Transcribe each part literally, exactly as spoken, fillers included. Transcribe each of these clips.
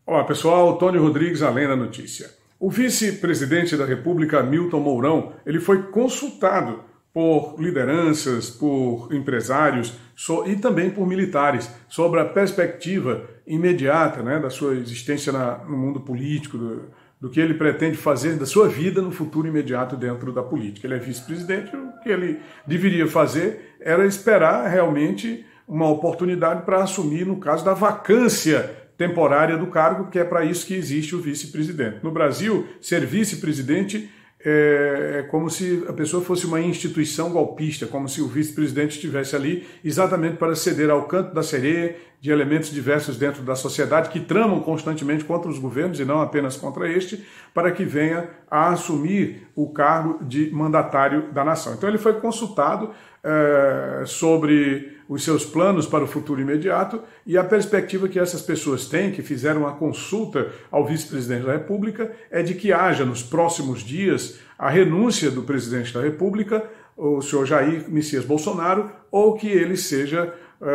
Olá pessoal, Tony Rodrigues, Além da Notícia. O vice-presidente da República, Hamilton Mourão, ele foi consultado por lideranças, por empresários e também por militares sobre a perspectiva imediata, né, da sua existência na, no mundo político, do, do que ele pretende fazer da sua vida no futuro imediato dentro da política. Ele é vice-presidente, o que ele deveria fazer era esperar realmente uma oportunidade para assumir, no caso da vacância temporária do cargo, que é para isso que existe o vice-presidente. No Brasil, ser vice-presidente é como se a pessoa fosse uma instituição golpista, como se o vice-presidente estivesse ali exatamente para ceder ao canto da sereia de elementos diversos dentro da sociedade que tramam constantemente contra os governos e não apenas contra este, para que venha a assumir o cargo de mandatário da nação. Então ele foi consultado é, sobre os seus planos para o futuro imediato e a perspectiva que essas pessoas têm, que fizeram a consulta ao vice-presidente da República, é de que haja nos próximos dias a renúncia do presidente da República, o senhor Jair Messias Bolsonaro, ou que ele seja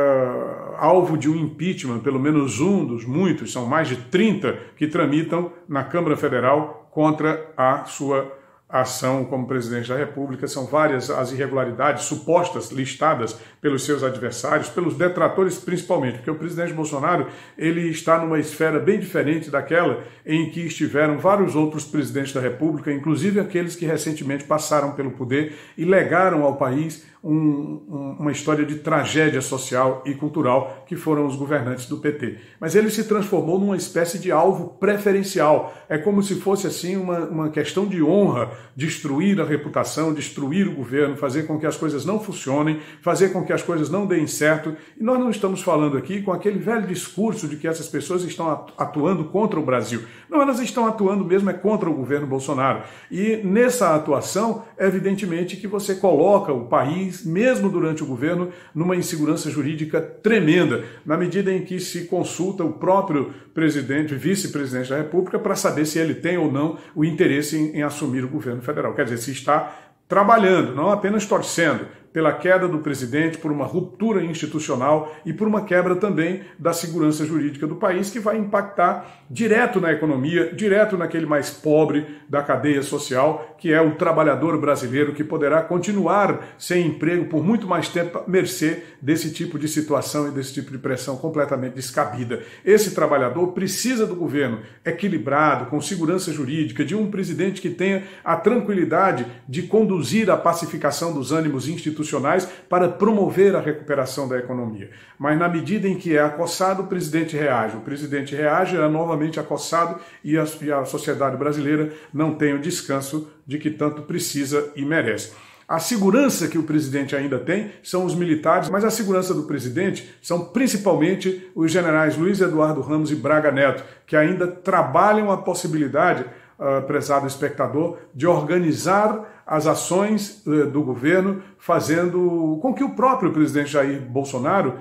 uh, alvo de um impeachment, pelo menos um dos muitos, são mais de trinta que tramitam na Câmara Federal contra a sua ação como presidente da República. São várias as irregularidades supostas listadas pelos seus adversários, pelos detratores principalmente, porque o presidente Bolsonaro ele está numa esfera bem diferente daquela em que estiveram vários outros presidentes da República, inclusive aqueles que recentemente passaram pelo poder e legaram ao país um, um, uma história de tragédia social e cultural, que foram os governantes do P T. Mas ele se transformou numa espécie de alvo preferencial. É como se fosse assim uma, uma questão de honra, destruir a reputação, destruir o governo, fazer com que as coisas não funcionem, fazer com que as coisas não deem certo. E nós não estamos falando aqui com aquele velho discurso de que essas pessoas estão atuando contra o Brasil. Não, elas estão atuando mesmo é contra o governo Bolsonaro. E nessa atuação, evidentemente que você coloca o país, mesmo durante o governo, numa insegurança jurídica tremenda, na medida em que se consulta o próprio presidente, vice-presidente da República, para saber se ele tem ou não o interesse em, em assumir o governo federal. Quer dizer, se está trabalhando, não apenas torcendo pela queda do presidente, por uma ruptura institucional e por uma quebra também da segurança jurídica do país, que vai impactar direto na economia, direto naquele mais pobre da cadeia social, que é o trabalhador brasileiro, que poderá continuar sem emprego por muito mais tempo, à mercê desse tipo de situação e desse tipo de pressão completamente descabida. Esse trabalhador precisa do governo equilibrado, com segurança jurídica, de um presidente que tenha a tranquilidade de conduzir a pacificação dos ânimos institucionais para promover a recuperação da economia. Mas na medida em que é acossado, o presidente reage. O presidente reage, é novamente acossado e a, e a sociedade brasileira não tem o descanso de que tanto precisa e merece. A segurança que o presidente ainda tem são os militares, mas a segurança do presidente são principalmente os generais Luiz Eduardo Ramos e Braga Neto, que ainda trabalham a possibilidade, uh, prezado espectador, de organizar as ações do governo, fazendo com que o próprio presidente Jair Bolsonaro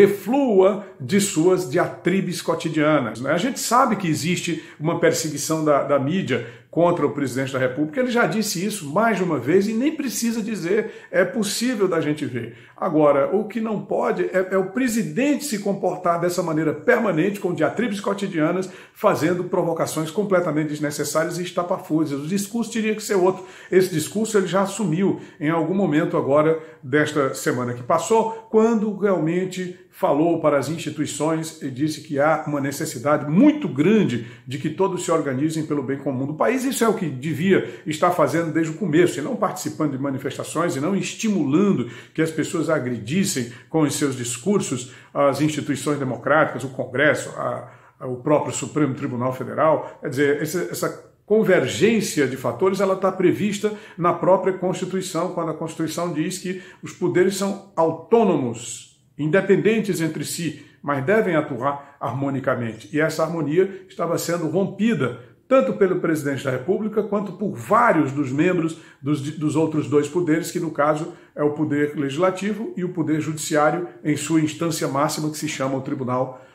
reflua de suas diatribes cotidianas. A gente sabe que existe uma perseguição da, da mídia contra o presidente da República, ele já disse isso mais de uma vez e nem precisa dizer, é possível da gente ver. Agora, o que não pode é, é o presidente se comportar dessa maneira permanente, com diatribes cotidianas, fazendo provocações completamente desnecessárias e estapafúrdias. O discurso teria que ser outro. Esse discurso ele já assumiu em algum momento agora desta semana que passou, quando realmente falou para as instituições e disse que há uma necessidade muito grande de que todos se organizem pelo bem comum do país. Isso é o que devia estar fazendo desde o começo, e não participando de manifestações, e não estimulando que as pessoas agredissem com os seus discursos as instituições democráticas, o Congresso, a, a, o próprio Supremo Tribunal Federal. Quer dizer, essa, essa convergência de fatores ela está prevista na própria Constituição, quando a Constituição diz que os poderes são autônomos, independentes entre si, mas devem atuar harmonicamente. E essa harmonia estava sendo rompida tanto pelo presidente da República quanto por vários dos membros dos, dos outros dois poderes, que no caso é o poder legislativo e o poder judiciário em sua instância máxima, que se chama o Tribunal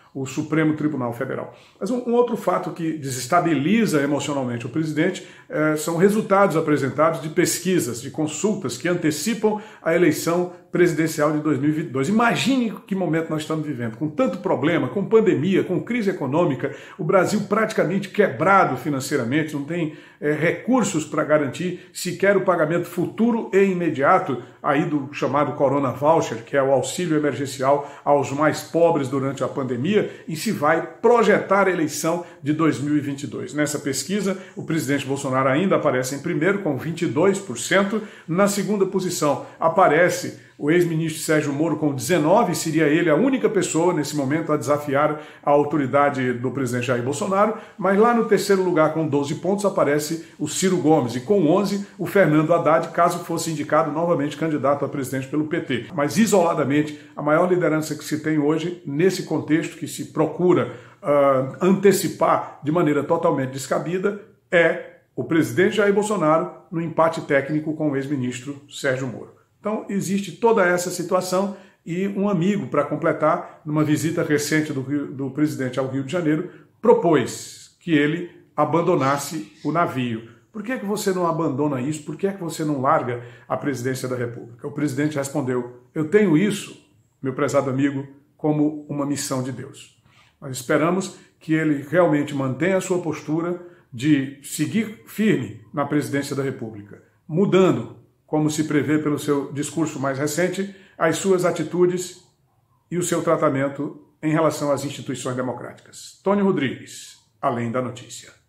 o Supremo Tribunal Federal. Mas um, um outro fato que desestabiliza emocionalmente o presidente eh, são resultados apresentados de pesquisas, de consultas que antecipam a eleição presidencial de dois mil e vinte e dois. Imagine que momento nós estamos vivendo, com tanto problema, com pandemia, com crise econômica, o Brasil praticamente quebrado financeiramente, não tem é, recursos para garantir sequer o pagamento futuro e imediato aí do chamado Corona Voucher, que é o auxílio emergencial aos mais pobres durante a pandemia, e se vai projetar a eleição de dois mil e vinte e dois. Nessa pesquisa, o presidente Bolsonaro ainda aparece em primeiro com vinte e dois por cento, na segunda posição aparece o ex-ministro Sérgio Moro com dezenove por cento, seria ele a única pessoa nesse momento a desafiar a autoridade do presidente Jair Bolsonaro, mas lá no terceiro lugar com doze pontos aparece o Ciro Gomes e com onze o Fernando Haddad, caso fosse indicado novamente candidato a presidente pelo P T. Mas isoladamente, a maior liderança que se tem hoje, nesse contexto que se procura uh, antecipar de maneira totalmente descabida, é o presidente Jair Bolsonaro no empate técnico com o ex-ministro Sérgio Moro. Então, existe toda essa situação e um amigo, para completar, numa visita recente do, Rio, do presidente ao Rio de Janeiro, propôs que ele abandonasse o navio. Por que é que você não abandona isso? Por que é que você não larga a presidência da República? O presidente respondeu, eu tenho isso, meu prezado amigo, como uma missão de Deus. Nós esperamos que ele realmente mantenha a sua postura de seguir firme na presidência da República, mudando, como se prevê pelo seu discurso mais recente, as suas atitudes e o seu tratamento em relação às instituições democráticas. Tony Rodrigues, Além da Notícia.